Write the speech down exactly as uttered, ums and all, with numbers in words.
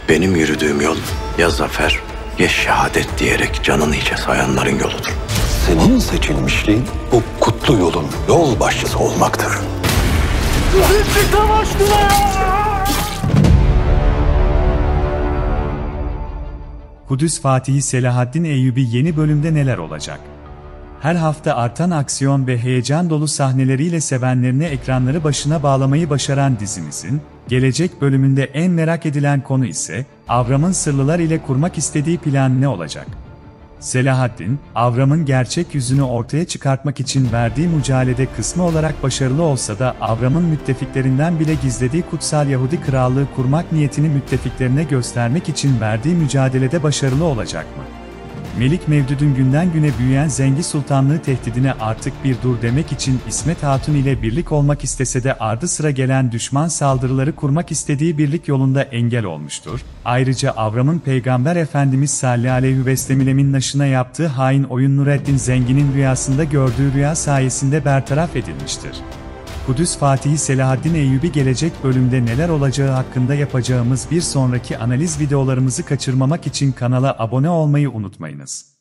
Benim yürüdüğüm yol ya zafer ya şehadet diyerek canını hiçe sayanların yoludur. Senin seçilmişliğin bu kutlu yolun yol başçısı olmaktır. Kudüs Fatihi Selahaddin Eyyubi yeni bölümde neler olacak? Her hafta artan aksiyon ve heyecan dolu sahneleriyle sevenlerini ekranları başına bağlamayı başaran dizimizin, gelecek bölümünde en merak edilen konu ise, Avram'ın sırlılar ile kurmak istediği plan ne olacak? Selahaddin, Avram'ın gerçek yüzünü ortaya çıkartmak için verdiği mücadelede kısmı olarak başarılı olsa da Avram'ın müttefiklerinden bile gizlediği kutsal Yahudi krallığı kurmak niyetini müttefiklerine göstermek için verdiği mücadelede başarılı olacak mı? Melik Mevdud'un günden güne büyüyen Zengi Sultanlığı tehdidine artık bir dur demek için İsmet Hatun ile birlik olmak istese de ardı sıra gelen düşman saldırıları kurmak istediği birlik yolunda engel olmuştur. Ayrıca Avram'ın Peygamber Efendimiz sallallahu aleyhi ve sellem'in naşına yaptığı hain oyun Nureddin Zengi'nin rüyasında gördüğü rüya sayesinde bertaraf edilmiştir. Kudüs Fatihi Selahaddin Eyyubi gelecek bölümde neler olacağı hakkında yapacağımız bir sonraki analiz videolarımızı kaçırmamak için kanala abone olmayı unutmayınız.